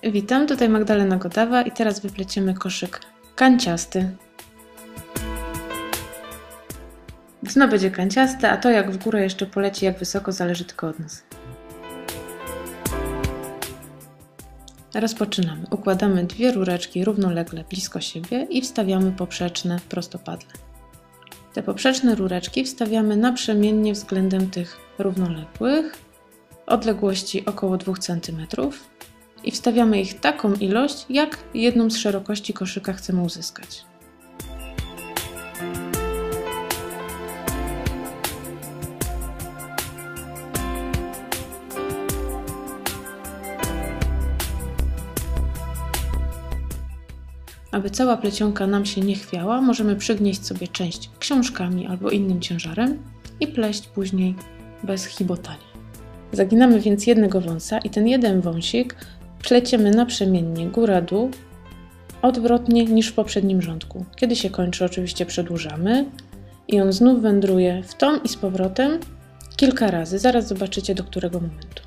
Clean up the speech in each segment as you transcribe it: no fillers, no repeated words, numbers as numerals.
Witam, tutaj Magdalena Godawa i teraz wypleciemy koszyk kanciasty. Dno będzie kanciaste, a to jak w górę jeszcze poleci, jak wysoko, zależy tylko od nas. Rozpoczynamy. Układamy dwie rureczki równolegle blisko siebie i wstawiamy poprzeczne prostopadle. Te poprzeczne rureczki wstawiamy naprzemiennie względem tych równoległych, odległości około 2 cm i wstawiamy ich taką ilość, jak jedną z szerokości koszyka chcemy uzyskać. Aby cała plecionka nam się nie chwiała, możemy przygnieść sobie część książkami albo innym ciężarem i pleść później bez chibotania. Zaginamy więc jednego wąsa i ten jeden wąsik pleciemy naprzemiennie góra-dół, odwrotnie niż w poprzednim rządku. Kiedy się kończy, oczywiście przedłużamy i on znów wędruje w tą i z powrotem kilka razy. Zaraz zobaczycie, do którego momentu.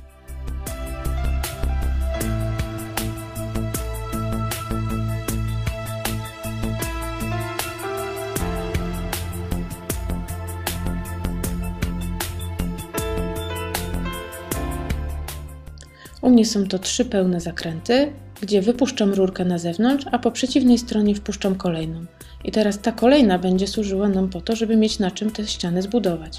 U mnie są to 3 pełne zakręty, gdzie wypuszczam rurkę na zewnątrz, a po przeciwnej stronie wpuszczam kolejną. I teraz ta kolejna będzie służyła nam po to, żeby mieć na czym tę ścianę zbudować.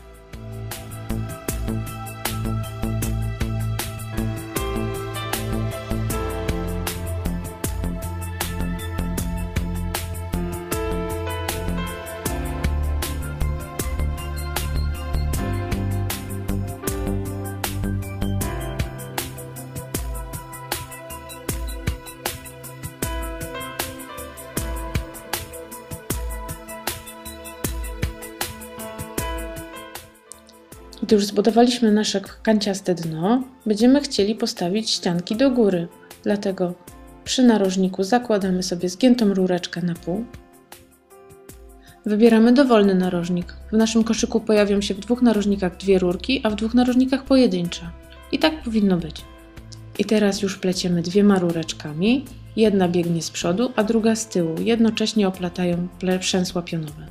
Gdy już zbudowaliśmy nasze kanciaste dno, będziemy chcieli postawić ścianki do góry. Dlatego przy narożniku zakładamy sobie zgiętą rureczkę na pół. Wybieramy dowolny narożnik. W naszym koszyku pojawią się w 2 narożnikach 2 rurki, a w 2 narożnikach pojedyncze. I tak powinno być. I teraz już pleciemy 2 rureczkami. Jedna biegnie z przodu, a druga z tyłu. Jednocześnie oplatają przęsła pionowe.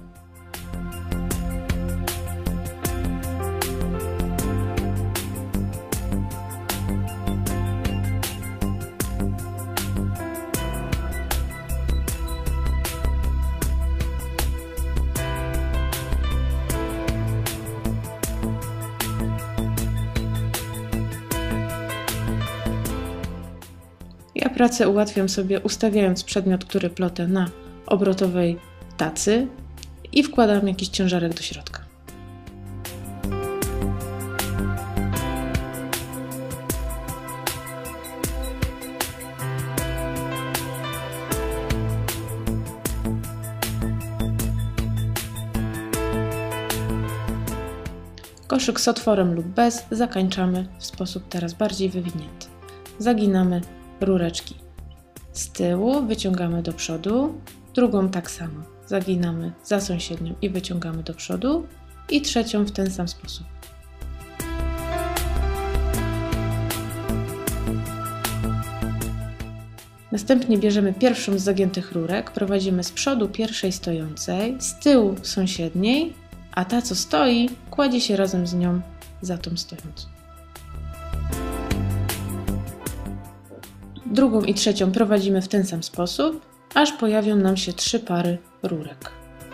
Ja pracę ułatwiam sobie ustawiając przedmiot, który plotę na obrotowej tacy i wkładam jakiś ciężarek do środka. Koszyk z otworem lub bez zakończamy w sposób teraz bardziej wywinięty. Zaginamy rureczki z tyłu, wyciągamy do przodu, drugą tak samo zaginamy za sąsiednią i wyciągamy do przodu i trzecią w ten sam sposób. Następnie bierzemy pierwszą z zagiętych rurek, prowadzimy z przodu pierwszej stojącej, z tyłu sąsiedniej, a ta co stoi kładzie się razem z nią za tą stojącą. Drugą i trzecią prowadzimy w ten sam sposób, aż pojawią nam się 3 pary rurek.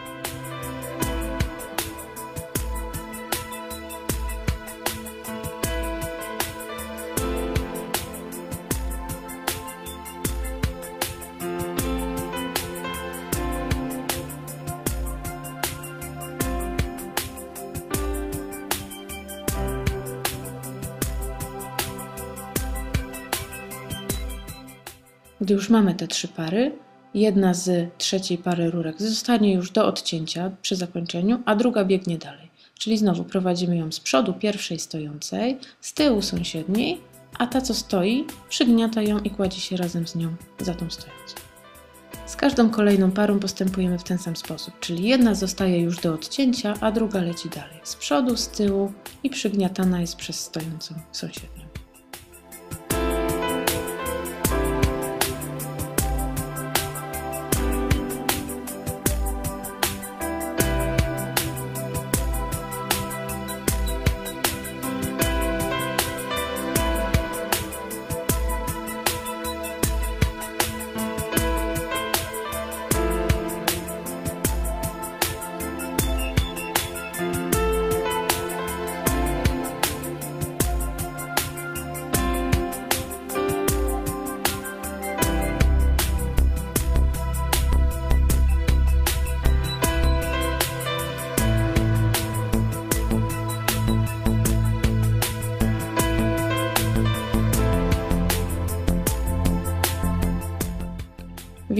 Gdy już mamy te 3 pary, jedna z trzeciej pary rurek zostanie już do odcięcia przy zakończeniu, a druga biegnie dalej. Czyli znowu prowadzimy ją z przodu pierwszej stojącej, z tyłu sąsiedniej, a ta co stoi przygniata ją i kładzie się razem z nią za tą stojącą. Z każdą kolejną parą postępujemy w ten sam sposób, czyli jedna zostaje już do odcięcia, a druga leci dalej. Z przodu, z tyłu i przygniatana jest przez stojącą sąsiednią.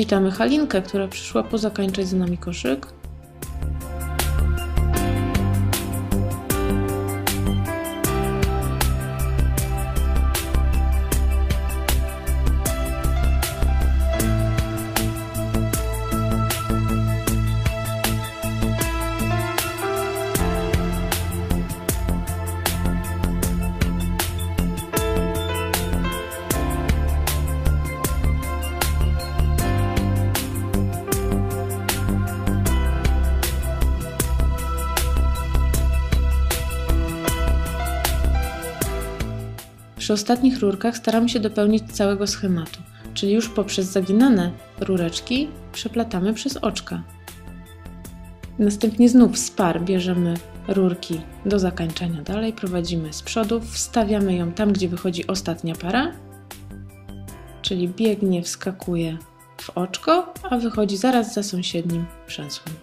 Witamy Halinkę, która przyszła pozakańczać z nami koszyk. Przy ostatnich rurkach staramy się dopełnić całego schematu, czyli już poprzez zaginane rureczki przeplatamy przez oczka. Następnie znów z par bierzemy rurki do zakańczania dalej, prowadzimy z przodu, wstawiamy ją tam, gdzie wychodzi ostatnia para, czyli biegnie, wskakuje w oczko, a wychodzi zaraz za sąsiednim przęsłem.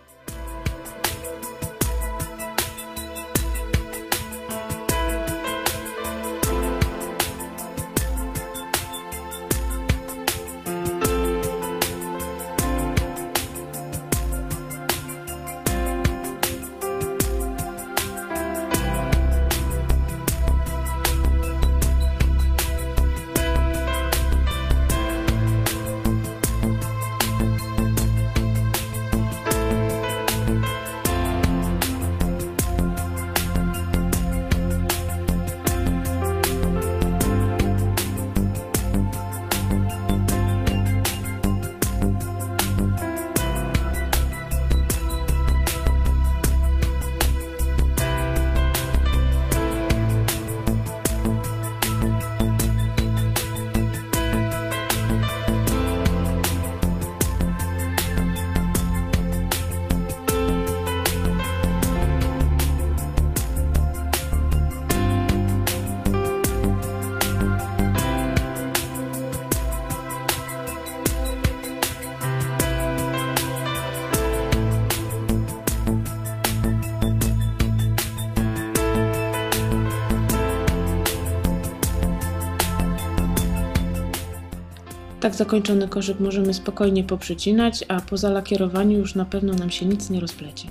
Tak zakończony koszyk możemy spokojnie poprzycinać, a po zalakierowaniu już na pewno nam się nic nie rozplecie.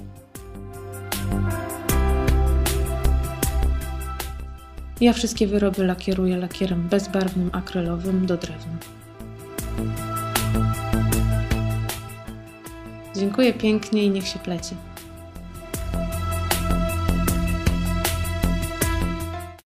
Ja wszystkie wyroby lakieruję lakierem bezbarwnym akrylowym do drewna. Dziękuję pięknie i niech się pleci.